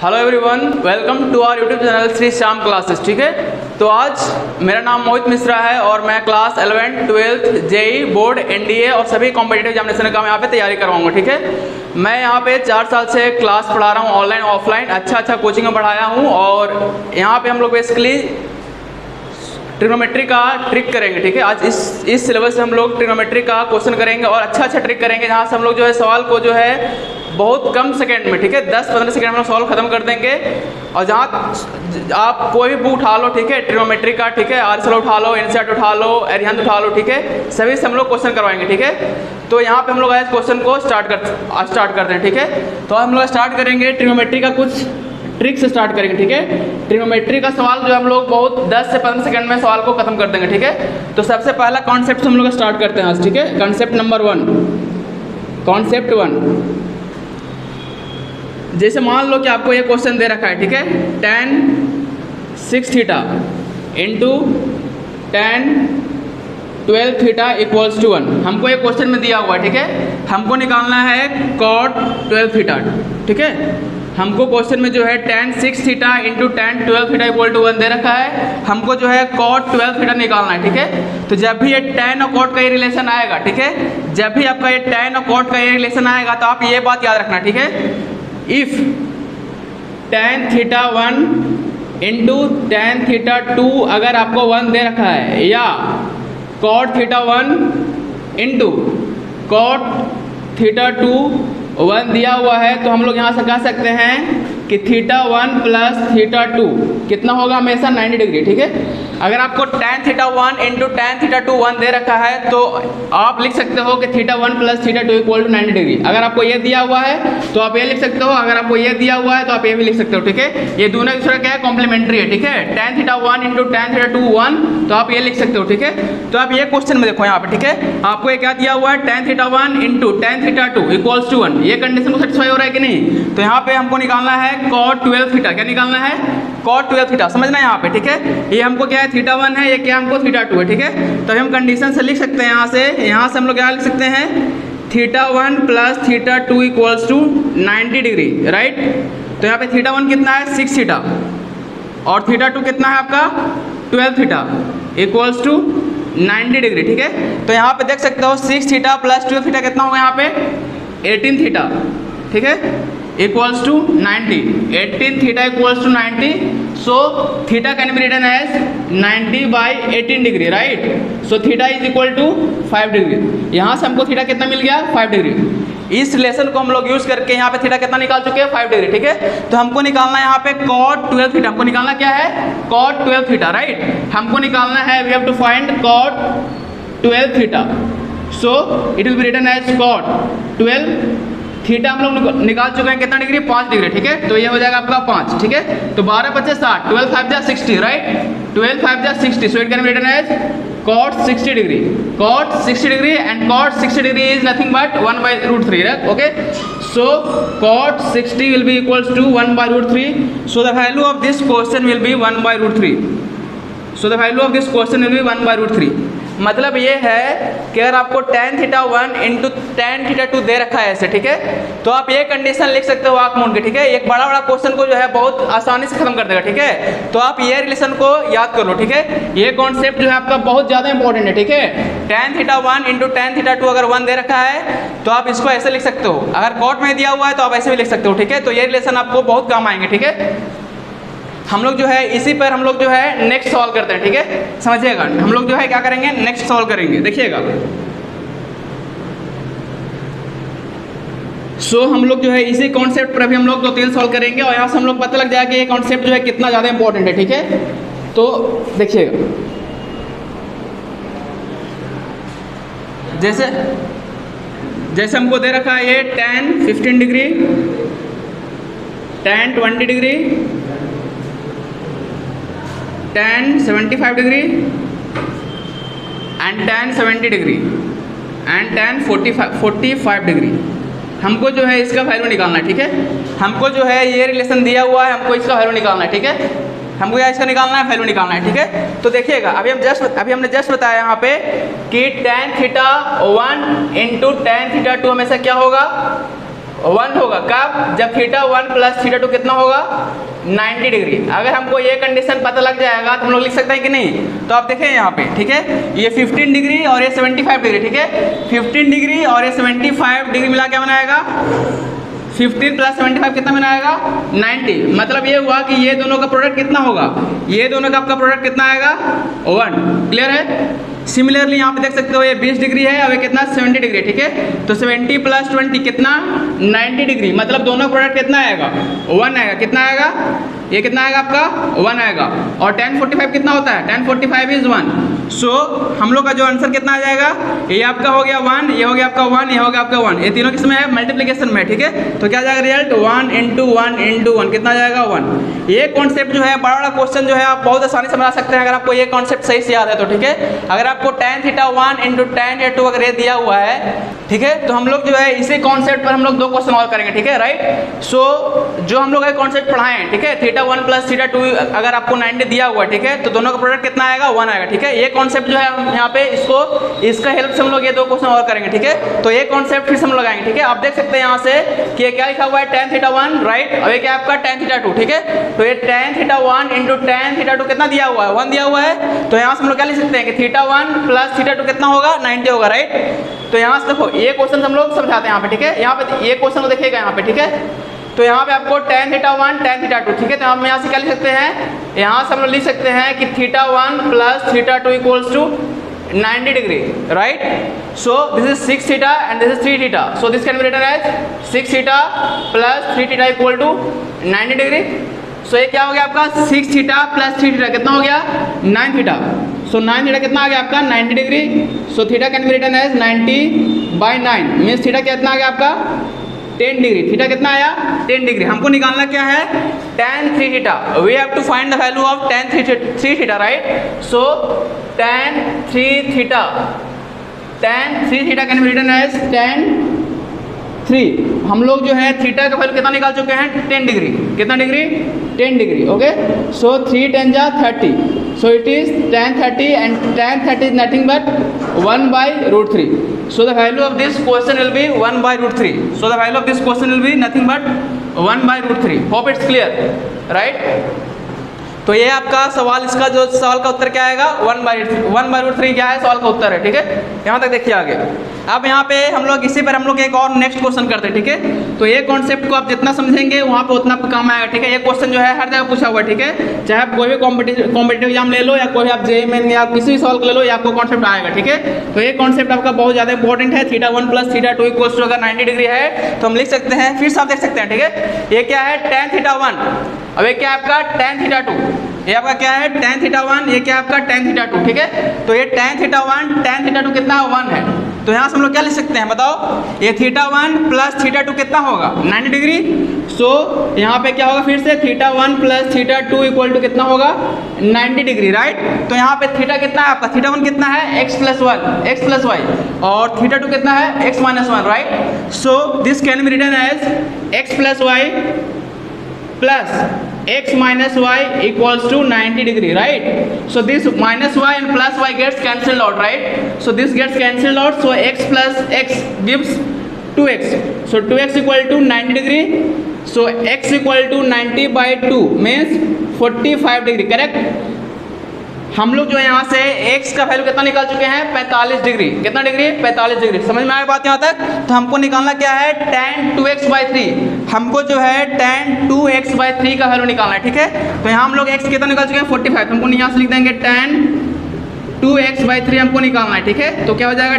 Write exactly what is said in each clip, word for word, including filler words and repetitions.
Hello everyone, welcome to our YouTube channel Shri Shyam classes. ठीक है, तो आज मेरा नाम मोहित मिश्रा है और मैं class eleventh twelfth JEE board NDA और सभी कॉम्पिटिटिव एग्जामिनेशन का मैं यहाँ पे तैयारी करवाऊंगा। ठीक है, मैं यहाँ पे चार साल से क्लास पढ़ा रहा हूँ, ऑनलाइन ऑफलाइन, अच्छा अच्छा कोचिंग में पढ़ाया हूँ। और यहाँ पे हम लोग बेसिकली ट्रिग्नोमेट्री का ट्रिक करेंगे। ठीक है, आज इस इस सिलेबस से हम लोग ट्रिग्नोमेट्री का क्वेश्चन करेंगे और अच्छा अच्छा ट्रिक करेंगे, जहाँ से हम लोग जो है सवाल को जो है बहुत कम सेकंड में, ठीक है, दस पंद्रह सेकंड में सॉल्व खत्म कर देंगे। और जहाँ आप कोई भी बुक उठा लो, ठीक है, ट्रिग्नोमेट्री का, ठीक है, आर्सल उठा लो, इनसेट उठा लो, एरिहंत उठा लो, ठीक है, सभी से हम लोग क्वेश्चन करवाएंगे। ठीक है, तो यहाँ पे हम लोग आज क्वेश्चन को स्टार्ट कर स्टार्ट करते हैं। ठीक है, तो हम लोग स्टार्ट करेंगे ट्रिग्नोमेट्री का कुछ ट्रिक से स्टार्ट करेंगे। ठीक है, ट्रिग्नोमेट्री का सवाल जो हम लोग बहुत दस से पंद्रह सेकंड में सवाल को खत्म कर देंगे। ठीक है, तो सबसे पहला कॉन्सेप्ट हम लोग स्टार्ट करते हैं आज। ठीक है, concept number one, concept one, जैसे मान लो कि आपको ये क्वेश्चन दे रखा है, ठीक है, tan six theta into tan twelve theta equals to one. हमको ये क्वेश्चन में दिया हुआ है। ठीक है, हमको निकालना है कॉट ट्वेल्व थीटा। ठीक है, हमको क्वेश्चन में जो है tan six theta into tan twelve theta equal to one दे रखा है, हमको जो है कॉट ट्वेल्व थीटा निकालना है। ठीक है, तो जब भी ये टेन और कॉट का ये रिलेशन आएगा, ठीक है, जब भी आपका ये टेन और कॉट का ये रिलेशन आएगा तो आप ये बात याद रखना। ठीक है, if tan theta one into tan theta two अगर आपको वन दे रखा है, या cot theta one into cot theta two one दिया हुआ है, तो हम लोग यहाँ से कह सकते हैं कि theta one plus theta two कितना होगा, हमेशा नाइन्टी डिग्री। ठीक है, अगर आपको tan theta one into tan theta two one दे रखा है तो आप लिख सकते हो कि theta one plus theta two equal to ninety degree. अगर आपको ये दिया हुआ है तो आप ये लिख सकते हो, अगर आपको ये दिया हुआ है तो आप ये भी लिख सकते हो। ठीक है, ये दोनों एक दूसरे क्या है, कॉम्प्लीमेंट्री है। ठीक है, tan theta one into tan theta two one, तो आप ये लिख सकते हो। ठीक है, तो आप ये क्वेश्चन में देखो यहाँ पे, ठीक है, आपको ये क्या दिया हुआ है, tan theta one into tan theta two equals to one. ये कंडीशन को सेटिस्फाई हो रहा है कि नहीं? तो यहाँ पे हमको निकालना है कॉट ट्वेल्व थीटा। क्या निकालना है? Cot twelve theta. समझना यहाँ पे, ठीक है, ये हमको क्या है, थीटा वन है, ये क्या हमको थीटा टू है। ठीक है, तो हम कंडीशन से लिख सकते हैं, यहाँ से यहाँ से हम लोग क्या लिख सकते हैं, theta one plus theta two equals to ninety degree, right. तो यहाँ पे थीटा वन कितना है, सिक्स थीटा, और थीटा टू कितना है आपका, twelve theta equals to ninety degree. ठीक है, तो यहाँ पे देख सकते हो six theta plus twelve theta कितना होगा, यहाँ पे एटीन थीटा। ठीक है, equals to ninety, eighteen theta equals to ninety, so theta can be written as ninety by eighteen degree, right. So theta is equal to five degree. यहाँ से हमको theta कितना मिल गया, फाइव डिग्री। इस relation को हम लोग यूज करके यहाँ पे थीटा कितना निकाल चुके हैं, फाइव डिग्री। ठीक है, तो हमको निकालना है यहाँ पे कॉट ट्वेल्व थीटा। हमको निकालना क्या है, कॉट ट्वेल्व थीटा, राइट। हमको निकालना है, we have to find cot twelve theta, so it will be written as cot twelve theta हम लोग निकाल चुके हैं कितना डिग्री, पाँच डिग्री। ठीक है, तो ये हो जाएगा आपका पाँच। ठीक है, तो बारह पच्चीस साठ, ट्वेल्व फाइव जा सिक्सटी, राइट, ट्वेल्व फाइव जा sixty, so it can be written as cot sixty degree, cot sixty degree, and cot sixty degree is nothing but one by root three, right. Okay, so cot sixty will be equals to one by root three, so the value of this question will be one by root three, so the value of this question will be one by root three. मतलब ये है कि अगर आपको tan theta one into tan theta two दे रखा है ऐसे, ठीक है, तो आप ये कंडीशन लिख सकते हो आँख मूंद के। ठीक है, एक बड़ा बड़ा क्वेश्चन को जो है बहुत आसानी से खत्म कर देगा। ठीक है, तो आप ये रिलेशन को याद कर लो। ठीक है, ये कॉन्सेप्ट जो है आपका बहुत ज़्यादा इंपॉर्टेंट है। ठीक है, tan theta one into tan theta two अगर वन दे रखा है तो आप इसको ऐसे लिख सकते हो, अगर कॉट में दिया हुआ है तो आप ऐसे भी लिख सकते हो। ठीक है, तो ये रिलेशन आपको बहुत काम आएंगे। ठीक है, हम लोग जो है इसी पर हम लोग जो है नेक्स्ट सॉल्व करते हैं। ठीक है, समझिएगा, हम लोग जो है क्या करेंगे, नेक्स्ट सॉल्व करेंगे, देखिएगा। सो so, हम लोग जो है इसी कॉन्सेप्ट पर अभी हम लोग दो तीन सॉल्व करेंगे और यहाँ से हम लोग पता लग जाएगा कि ये कॉन्सेप्ट जो है कितना ज़्यादा इंपॉर्टेंट है। ठीक है, तो देखिएगा, जैसे जैसे हमको दे रखा है ये tan fifteen degree, tan twenty degree, tan seventy five degree, and tan seventy degree, and tan forty five forty five degree. हमको जो है इसका वैल्यू निकालना है। ठीक है, हमको जो है ये रिलेशन दिया हुआ है, हमको इसका वैल्यू निकालना है। ठीक है, हमको यहाँ इसका निकालना है, वैल्यू निकालना है। ठीक है, तो देखिएगा, अभी हम जस्ट अभी हमने जस्ट बताया यहाँ पे कि tan theta one into tan theta two हमेशा क्या होगा, वन होगा। कब? जब theta one plus theta two कितना होगा? Ninety degree. अगर हमको ये कंडीशन पता लग जाएगा तो हम लोग लिख सकते हैं कि नहीं? तो आप देखें यहाँ पे, ठीक है, ये फिफ्टीन डिग्री और ये सेवेंटी फाइव डिग्री, ठीक है, फिफ्टीन डिग्री और ये सेवेंटी फाइव डिग्री मिला क्या बनाएगा? फिफ्टीन प्लस सेवेंटी फाइव कितना बनाएगा? नाइन्टी। मतलब ये हुआ कि ये दोनों का प्रोडक्ट कितना होगा? ये दोनों का आपका प्रोडक्ट कितना आएगा? वन। क्लियर है? सिमिलरली यहाँ पे देख सकते हो ये बीस डिग्री है और ये कितना? सेवेंटी डिग्री, ठीक है। तो सेवेंटी प्लस ट्वेंटी कितना? Ninety degree. मतलब दोनों प्रोडक्ट कितना आएगा? वन आएगा। कितना आएगा? ये कितना आएगा आपका? वन आएगा। और टेन फोर्टी फाइव कितना होता है? Tan forty five is one. So हम लोग का जो आंसर कितना आ जाएगा? ये आपका हो गया वन, ये हो गया आपका वन, ये हो गया आपका वन। ये तीनों किसमें है? मल्टीप्लिकेशन में, ठीक है। तो क्या जाएगा result? One into one into one कितना जाएगा? वन। ये कॉन्सेप्ट जो है बड़ा बड़ा क्वेश्चन जो है आप बहुत आसानी से बना सकते हैं अगर आपको ये कॉन्सेप्ट सही से याद है तो, ठीक है। अगर आपको tan theta one into tan theta two अगर ये दिया हुआ है, ठीक है, तो हम लोग जो है इसी कॉन्सेप्ट पर हम लोग दो क्वेश्चन और करेंगे, ठीक है, राइट। सो जो हम लोग कॉन्सेप्ट पढ़ाए हैं, ठीक है, theta one plus theta two अगर आपको नाइन्टी दिया हुआ है, ठीक है, तो दोनों का प्रोडक्ट कितना आएगा? वन आएगा, ठीक है। ये कॉन्सेप्ट जो है हम यहाँ पे इसको इसका हेल्प से हम लोग ये दो क्वेश्चन और करेंगे, ठीक है। तो ये कॉन्सेप्ट फिर से हम लगाएंगे, ठीक है। आप देख सकते हैं यहाँ से कि ये क्या लिखा हुआ है? टेन थीटा वन, राइट, और ये क्या आपका? टेन थीटा टू, ठीक है। तो ये tan theta one into tan theta two कितना दिया हुआ है? वन दिया हुआ है। तो यहाँ से हम लोग क्या लिख सकते हैं कि theta one plus theta two कितना होगा? नाइन्टी होगा, राइट। तो यहाँ से देखो ये क्वेश्चन हम लोग समझाते हैं यहाँ पे, ठीक है। यहाँ पे ये क्वेश्चन को देखिएगा यहाँ पे, ठीक है। तो यहाँ पे आपको tan theta one tan theta two, ठीक है। तो हम यहाँ से क्या लिख सकते हैं? यहाँ से हम लोग लिख सकते हैं कि theta one plus theta two equals to ninety degree, right. So this is six theta and this is three theta. So this can be written as six theta plus three theta equal to ninety degree. So ये क्या हो गया आपका? Six theta plus three theta कितना हो गया? Nine theta. So nine theta कितना आ गया आपका? Ninety degree. So theta can be written as ninety by nine means theta कितना आ गया आपका? Ten degree. थीटा कितना आया? Ten degree. हमको निकालना क्या है? Tan three theta. We have to find the value of tan three theta, right. So tan three theta, tan three theta can be written as tan three. हम लोग जो है थीटा का वैल्यू कितना निकाल चुके हैं? Ten degree. कितना डिग्री? Ten degree, okay. So three ten जा thirty. So it is tan thirty and tan thirty is nothing but one by root three. So the value of this question will be one by root three. So the value of this question will be nothing but one by root three. Hope it's clear, right? तो ये आपका सवाल, इसका जो सवाल का उत्तर क्या आएगा? One by one by root three क्या है सवाल का उत्तर है, ठीक है। यहाँ तक देखिए आगे। अब यहाँ पे हम लोग इसी पर हम लोग एक और नेक्स्ट क्वेश्चन करते हैं, ठीक है। तो ये कॉन्सेप्ट को आप जितना समझेंगे वहाँ पे उतना काम आएगा, ठीक है। ये क्वेश्चन जो है हर जगह पूछा हुआ है, ठीक है। चाहे आप कोई भी कॉम्पिटिटिव कॉम्पिटिटिव एग्जाम ले लो या कोई आप जे मेन या किसी भी सवाल को ले लो, ये आपको कॉन्सेप्ट आएगा, ठीक है। तो ये कॉन्सेप्ट आपका बहुत ज़्यादा इंपॉर्टेंट है। Theta one plus theta two equals to अगर नाइन्टी डिग्री है तो हम लिख सकते हैं, फिर से आप देख सकते हैं, ठीक है। ये क्या है? Tan theta one. अब ये क्या है आपका? Tan theta two. ये आपका क्या है? Tan theta one. ये क्या है आपका? टेन थीटा टू, ठीक है। तो ये tan theta one tan theta two कितना? वन है। तो यहाँ से हम लोग क्या लिख सकते हैं बताओ? ये theta one plus theta two कितना होगा? Ninety degree. सो यहाँ पे क्या होगा? फिर से theta one plus theta two equal to कितना होगा? Ninety degree, right. तो यहाँ पे थीटा कितना है आपका? थीटा वन कितना है? X plus one, x plus y, और थीटा टू कितना है? X minus one, right. So this can be written as x plus y plus x minus y equals to ninety degree, right? So this minus y and plus y gets cancelled out, right? So this gets cancelled out, so x plus x gives two x. So two x equal to ninety degree. So x equal to ninety by two means forty-five degree, correct? हम लोग जो है यहाँ से x का value कितना निकाल चुके हैं? पैंतालीस डिग्री। कितना डिग्री? पैंतालीस डिग्री। समझ में आया बात यहाँ तक? तो हमको निकालना क्या है? Tan two x by three. हमको जो है tan two x by three का वैल्यू निकालना है, ठीक है। तो यहाँ हम लोग x कितना निकाल चुके हैं? Forty five. हमको यहाँ से लिख देंगे tan two x by three हमको निकालना है, ठीक है। तो क्या हो जाएगा?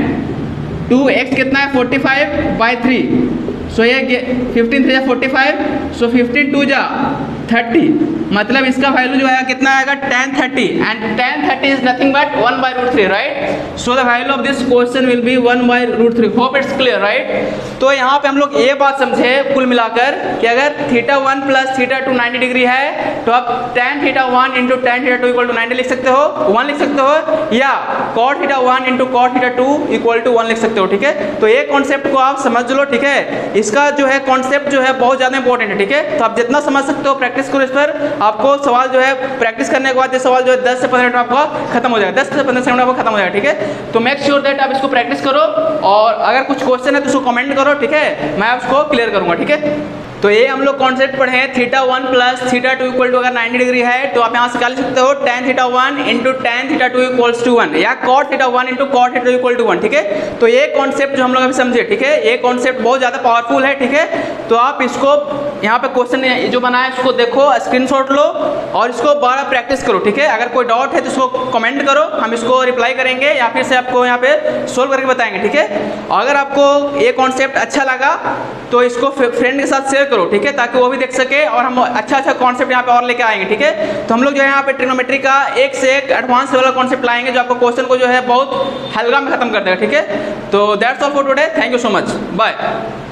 टेन टू एक्स कितना है? Forty five by three. So ये फिफ्टीन थ्री जा forty five. So fifteen two जा थर्टी। मतलब इसका वैल्यू जो है कितना आएगा? Tan thirty and tan thirty is nothing but one by root three, right. So the value of this question will be one by root three. Hope it's clear, right. तो यहाँ पे हम लोग ये बात समझे कुल मिलाकर कि अगर theta one plus theta two ninety degree है तो आप tan theta one into tan theta two equal to ninety लिख सकते हो, वन लिख सकते हो, या cot theta one into cot theta two equal to one लिख सकते हो, ठीक है। तो ये कॉन्सेप्ट को आप समझ लो, ठीक है। इसका जो है कॉन्सेप्ट जो है बहुत ज़्यादा इंपॉर्टेंट है, ठीक है। तो आप जितना समझ सकते हो प्रैक्टिस करो इस पर, आपको सवाल जो है प्रैक्टिस करने के बाद ये सवाल जो है दस से पंद्रह मिनट में आपका खत्म हो जाएगा, दस से पंद्रह मिनट में आपका खत्म हो जाएगा, ठीक है। तो मेक श्योर दैट आप इसको प्रैक्टिस करो, और अगर कुछ क्वेश्चन है तो उसको कमेंट करो, ठीक है, मैं उसको क्लियर करूंगा, ठीक है। तो ये हम लोग कॉन्सेप्ट पढ़े हैं, theta one plus theta two equal to अगर नाइन्टी डिग्री है तो आप यहाँ से क्या लिख सकते हो, tan theta one into tan theta two equals to one, या cot theta one into cot theta two equal to one, ठीक है। तो ये कॉन्सेप्ट जो हम लोग अभी समझे, ठीक है, ये कॉन्सेप्ट बहुत ज़्यादा पावरफुल है, ठीक है। तो आप इसको यहाँ पे क्वेश्चन जो बना है इसको देखो, स्क्रीनशॉट लो और इसको बार बार प्रैक्टिस करो, ठीक है। अगर कोई डाउट है तो इसको कमेंट करो, हम इसको रिप्लाई करेंगे या फिर से आपको यहाँ पे सोल्व करके बताएंगे, ठीक है। और अगर आपको ये कॉन्सेप्ट अच्छा लगा तो इसको फ्रेंड के साथ शेयर करो, ठीक है, ताकि वो भी देख सके और हम अच्छा अच्छा कॉन्सेप्ट यहाँ पे और लेके आएंगे, ठीक है। तो हम लोग जो है यहाँ पे ट्रिग्नोमेट्री का एक से एक एडवांस लेवल का कॉन्सेप्ट लाएंगे जो आपको क्वेश्चन को जो है बहुत हल्का में खत्म कर देगा, ठीक है। तो that's all for today, thank you so much, bye.